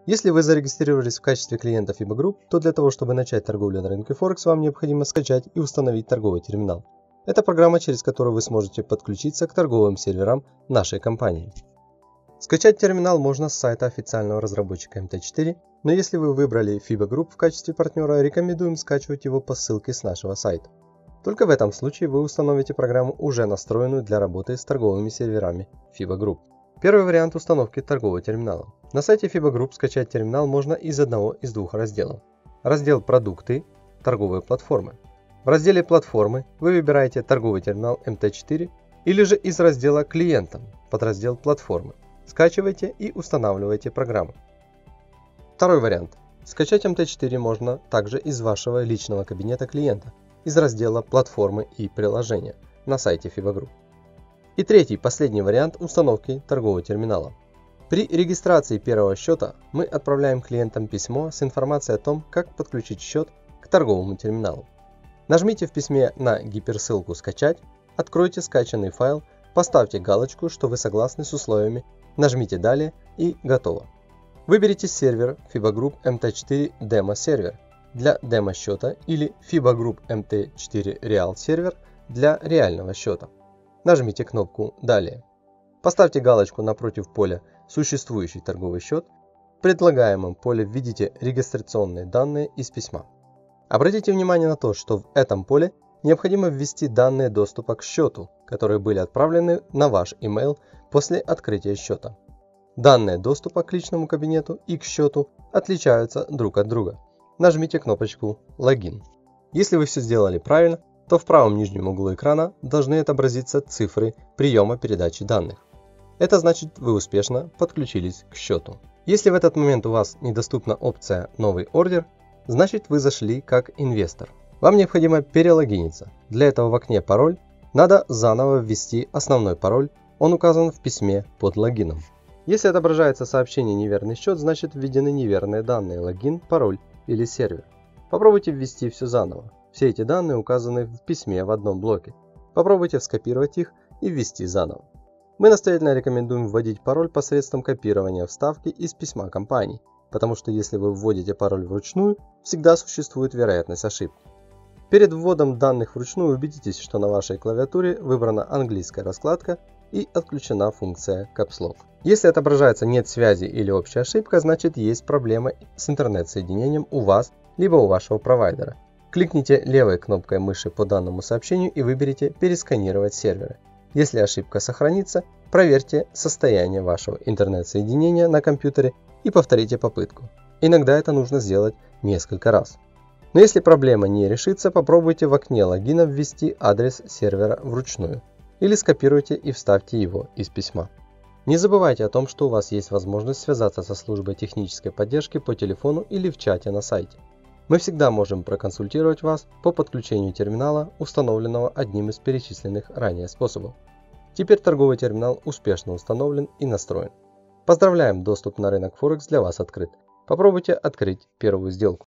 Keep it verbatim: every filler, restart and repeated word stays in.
Если вы зарегистрировались в качестве клиента FIBA Group, то для того, чтобы начать торговлю на рынке Форекс, вам необходимо скачать и установить торговый терминал. Это программа, через которую вы сможете подключиться к торговым серверам нашей компании. Скачать терминал можно с сайта официального разработчика эм тэ четыре, но если вы выбрали FIBA Group в качестве партнера, рекомендуем скачивать его по ссылке с нашего сайта. Только в этом случае вы установите программу, уже настроенную для работы с торговыми серверами FIBA Group. Первый вариант установки торгового терминала. На сайте FIBA Group скачать терминал можно из одного из двух разделов. Раздел «Продукты», «Торговые платформы». В разделе «Платформы» вы выбираете торговый терминал эм тэ четыре или же из раздела «Клиентам» подраздел «Платформы». Скачивайте и устанавливайте программу. Второй вариант. Скачать эм тэ четыре можно также из вашего личного кабинета клиента, из раздела «Платформы и приложения» на сайте FIBA Group. И третий, последний вариант установки торгового терминала. При регистрации первого счета мы отправляем клиентам письмо с информацией о том, как подключить счет к торговому терминалу. Нажмите в письме на гиперссылку «Скачать», откройте скачанный файл, поставьте галочку, что вы согласны с условиями, нажмите «Далее» и готово. Выберите сервер FIBA Group эм тэ четыре Demo сервер для демо-счета или FIBA Group эм тэ четыре Real сервер для реального счета. Нажмите кнопку «Далее». Поставьте галочку напротив поля «Существующий торговый счет». В предлагаемом поле введите регистрационные данные из письма. Обратите внимание на то, что в этом поле необходимо ввести данные доступа к счету, которые были отправлены на ваш email после открытия счета. Данные доступа к личному кабинету и к счету отличаются друг от друга. Нажмите кнопочку «Логин». Если вы все сделали правильно, то в правом нижнем углу экрана должны отобразиться цифры приема передачи данных. Это значит, вы успешно подключились к счету. Если в этот момент у вас недоступна опция «Новый ордер», значит вы зашли как инвестор. Вам необходимо перелогиниться. Для этого в окне «Пароль» надо заново ввести основной пароль, он указан в письме под логином. Если отображается сообщение «Неверный счет», значит введены неверные данные: логин, пароль или сервер. Попробуйте ввести все заново. Все эти данные указаны в письме в одном блоке. Попробуйте скопировать их и ввести заново. Мы настоятельно рекомендуем вводить пароль посредством копирования вставки из письма компании, потому что если вы вводите пароль вручную, всегда существует вероятность ошибки. Перед вводом данных вручную убедитесь, что на вашей клавиатуре выбрана английская раскладка и отключена функция Caps Lock. Если отображается «Нет связи» или «Общая ошибка», значит есть проблема с интернет-соединением у вас либо у вашего провайдера. Кликните левой кнопкой мыши по данному сообщению и выберите «Пересканировать серверы». Если ошибка сохранится, проверьте состояние вашего интернет-соединения на компьютере и повторите попытку. Иногда это нужно сделать несколько раз. Но если проблема не решится, попробуйте в окне логина ввести адрес сервера вручную или скопируйте и вставьте его из письма. Не забывайте о том, что у вас есть возможность связаться со службой технической поддержки по телефону или в чате на сайте. Мы всегда можем проконсультировать вас по подключению терминала, установленного одним из перечисленных ранее способов. Теперь торговый терминал успешно установлен и настроен. Поздравляем, доступ на рынок Форекс для вас открыт. Попробуйте открыть первую сделку.